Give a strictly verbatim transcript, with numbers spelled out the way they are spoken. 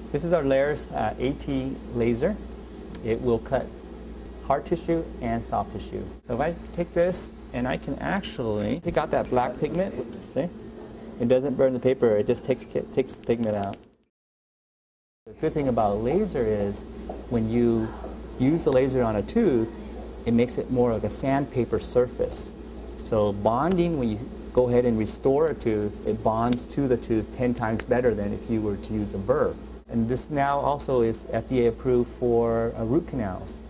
This is our Laris uh, AT laser. It will cut hard tissue and soft tissue. So if I take this and I can actually take out that black pigment, see? It doesn't burn the paper, it just takes, takes the pigment out. The good thing about a laser is when you use the laser on a tooth, it makes it more like a sandpaper surface. So bonding, when you go ahead and restore a tooth, it bonds to the tooth ten times better than if you were to use a burr. And this now also is F D A approved for uh, root canals.